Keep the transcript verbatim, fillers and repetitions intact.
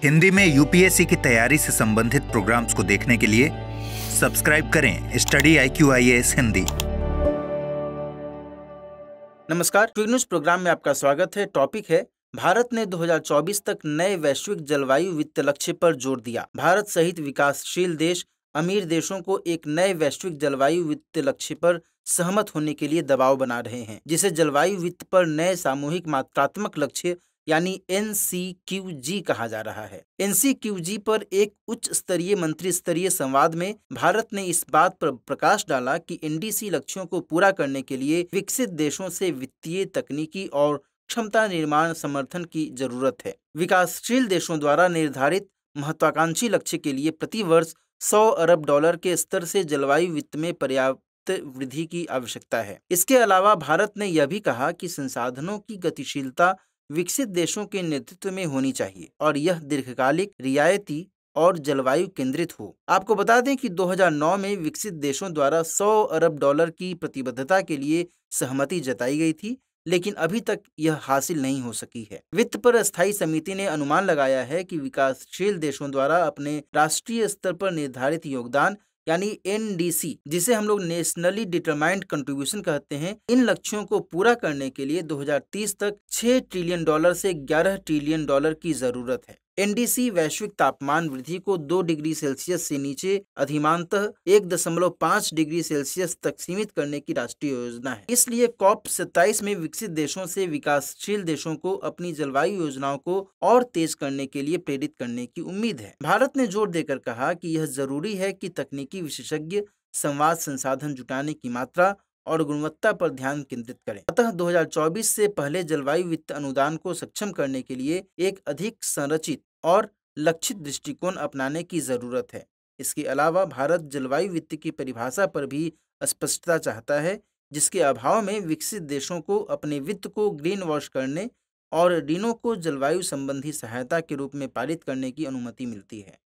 हिंदी में यूपीएससी की तैयारी से संबंधित प्रोग्राम्स को देखने के लिए सब्सक्राइब करें study I Q I A S Hindi. नमस्कार, क्विक न्यूज प्रोग्राम में आपका स्वागत है। टॉपिक है भारत ने दो हज़ार चौबीस तक नए वैश्विक जलवायु वित्त लक्ष्य पर जोर दिया। भारत सहित विकासशील देश अमीर देशों को एक नए वैश्विक जलवायु वित्त लक्ष्य पर सहमत होने के लिए दबाव बना रहे हैं, जिसे जलवायु वित्त पर नए सामूहिक मात्रात्मक लक्ष्य यानी एन सी क्यू जी कहा जा रहा है। एन सी क्यू जी पर एक उच्च स्तरीय मंत्री स्तरीय संवाद में भारत ने इस बात पर प्रकाश डाला कि एन डी सी लक्ष्यों को पूरा करने के लिए विकसित देशों से वित्तीय, तकनीकी और क्षमता निर्माण समर्थन की जरूरत है। विकासशील देशों द्वारा निर्धारित महत्वाकांक्षी लक्ष्य के लिए प्रति वर्ष सौ अरब डॉलर के स्तर से जलवायु वित्त में पर्याप्त वृद्धि की आवश्यकता है। इसके अलावा भारत ने यह भी कहा कि संसाधनों की गतिशीलता विकसित देशों के नेतृत्व में होनी चाहिए और यह दीर्घकालिक, रियायती और जलवायु केंद्रित हो। आपको बता दें कि दो हज़ार नौ में विकसित देशों द्वारा सौ अरब डॉलर की प्रतिबद्धता के लिए सहमति जताई गई थी, लेकिन अभी तक यह हासिल नहीं हो सकी है। वित्त पर अस्थायी समिति ने अनुमान लगाया है कि विकासशील देशों द्वारा अपने राष्ट्रीय स्तर पर निर्धारित योगदान यानी एन डी सी, जिसे हम लोग नेशनली डिटरमाइंड कंट्रीब्यूशन कहते हैं, इन लक्ष्यों को पूरा करने के लिए दो हज़ार तीस तक छह ट्रिलियन डॉलर से ग्यारह ट्रिलियन डॉलर की जरूरत है। एन डी सी वैश्विक तापमान वृद्धि को दो डिग्री सेल्सियस से नीचे अधिमानतः एक दशमलव पाँच डिग्री सेल्सियस तक सीमित करने की राष्ट्रीय योजना है। इसलिए कॉप सत्ताईस में विकसित देशों से विकासशील देशों को अपनी जलवायु योजनाओं को और तेज करने के लिए प्रेरित करने की उम्मीद है। भारत ने जोर देकर कहा कि यह जरूरी है कि तकनीकी विशेषज्ञ संवाद, संसाधन जुटाने की मात्रा और गुणवत्ता पर ध्यान केंद्रित करें। अतः दो हज़ार चौबीस से पहले जलवायु वित्त अनुदान को सक्षम करने के लिए एक अधिक संरचित और लक्षित दृष्टिकोण अपनाने की जरूरत है। इसके अलावा भारत जलवायु वित्त की परिभाषा पर भी स्पष्टता चाहता है, जिसके अभाव में विकसित देशों को अपने वित्त को ग्रीन वॉश करने और ऋणों को जलवायु संबंधी सहायता के रूप में पारित करने की अनुमति मिलती है।